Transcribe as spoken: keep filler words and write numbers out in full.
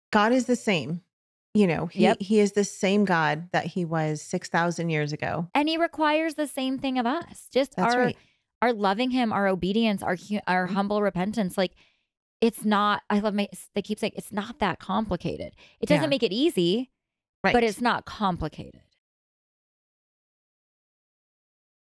God is the same. You know, he, Yep. he is the same God that he was six thousand years ago. And he requires the same thing of us. Just That's our right. our loving him, our obedience, our hu- our Mhm. humble repentance. Like it's not, I love my, they keep saying it's not that complicated. It doesn't Yeah. make it easy, but Right. it's not complicated.